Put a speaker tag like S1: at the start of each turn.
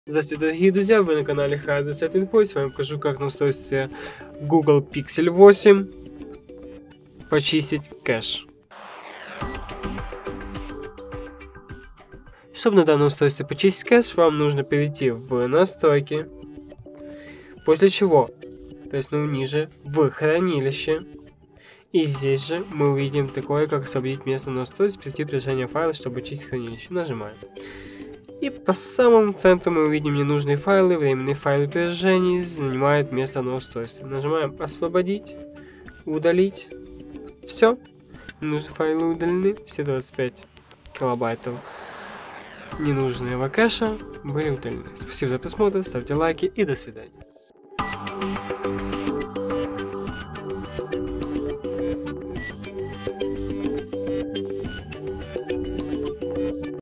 S1: Здравствуйте, дорогие друзья, вы на канале HDSetInfo. С вами покажу, как на устройстве Google Pixel 8 почистить кэш. Чтобы на данном устройстве почистить кэш, вам нужно перейти в настройки, после чего, то есть ниже, в хранилище. И здесь же мы увидим такое, как освободить место на устройстве, перейти в приложение файла, чтобы очистить хранилище. Нажимаем. И по самому центру мы увидим ненужные файлы, временные файлы приложений занимают место на устройстве. Нажимаем освободить, удалить. Все. Ненужные файлы удалены. Все 25 килобайтов ненужного кэша были удалены. Спасибо за просмотр, ставьте лайки и до свидания.